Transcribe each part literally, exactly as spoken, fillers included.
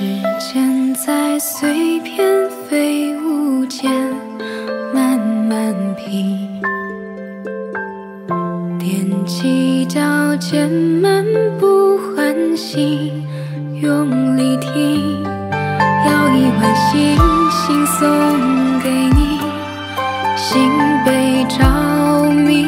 间在碎片飞舞间慢慢平，踮起脚尖漫步唤醒，用力听，要一碗星星送给你，心被着迷，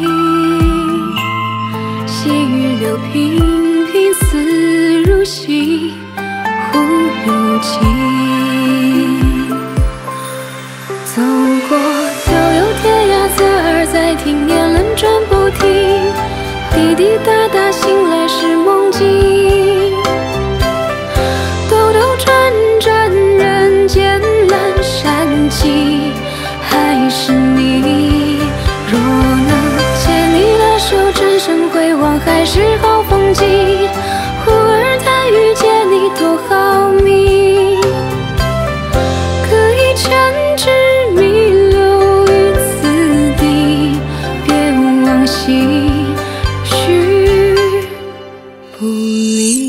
细雨流频频似如戏，忽又情。走过悠悠天涯，侧耳在听，年轮转不停，滴滴答答，醒来是梦境。兜兜转转，人间阑珊际，还是你。若能牵你的手，转身回望，还是好风景。忽而谈遇见你，多好命。可以全执迷留于此地，别忘心绪不离。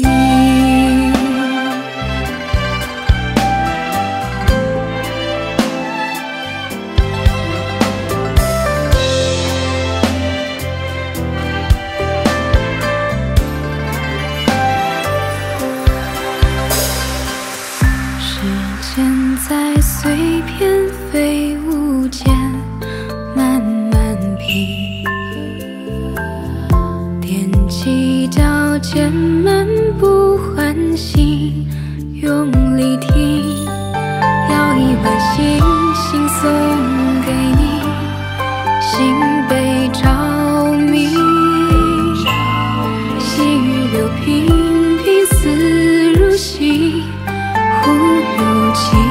时间在碎片飞舞间慢慢平，踮起脚尖漫步唤醒，用力听，要一碗星星送给你，心被着迷，细雨流频频似如戏，忽又情。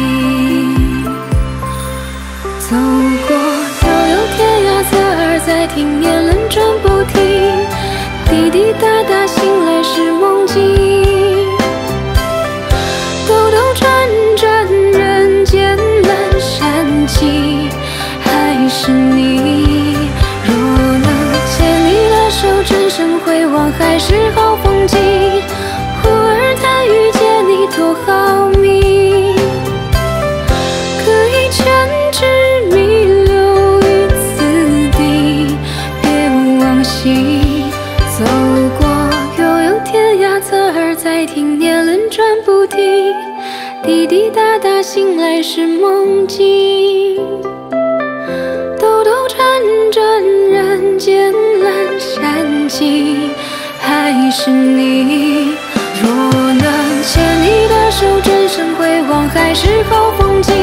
走过悠悠天涯，侧耳在听，年轮转不停，滴滴答答，醒来是梦境。兜兜转转，人间阑珊际，还是你。若能牵你的手，转身回望，还是好风景。忽而谈遇见你，多好命。可以全执迷留于此地，别忘心。走过悠悠天涯，侧耳在听，年轮转不停，滴滴答答，醒来是梦境。兜兜转转，人间阑珊际，还是你。若能牵你的手，转身回望，还是好风景。